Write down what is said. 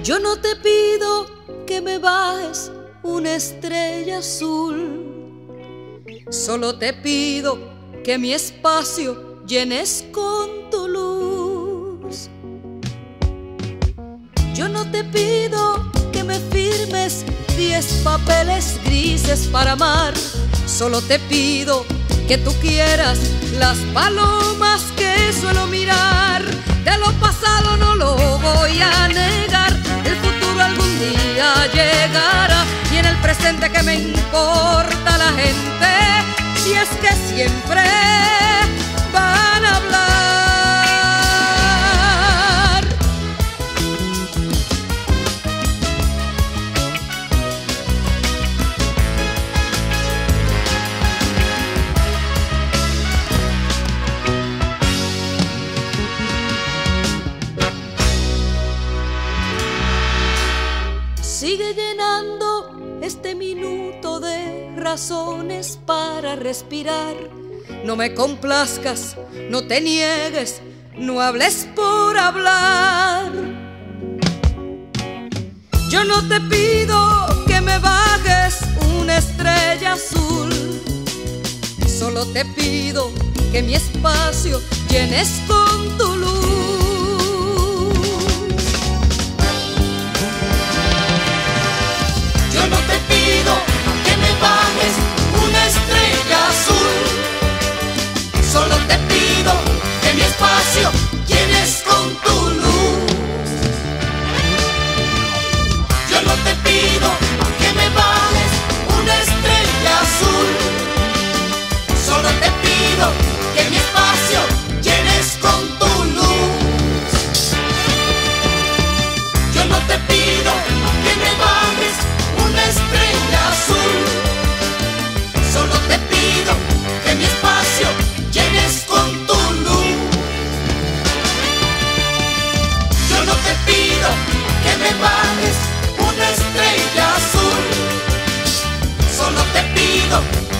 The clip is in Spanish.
Yo no te pido que me bajes una estrella azul, solo te pido que mi espacio llenes con tu luz. Yo no te pido que me firmes 10 papeles grises para amar, solo te pido que tú quieras las palomas que suelo mirar. De lo pasado no lo voy a negar, el futuro algún día llegará, y en el presente que me importa la gente, si es que siempre van a hablar. Sigue llenando este minuto de razones para respirar. No me complazcas, no te niegues, no hables por hablar. Yo no te pido que me bajes una estrella azul, solo te pido que mi espacio llenes con tu luz. Yo no te pido que me bajes una estrella azul, solo te pido que mi espacio llenes con tu luz. Yo no te pido que me bajes una estrella azul, solo te pido que mi espacio llenes con tu luz. Yo no te pido que me bajes una estrella azul, solo te pido que mi espacio llenes con tu luz. Yo no te pido que me bajes una estrella azul, solo te pido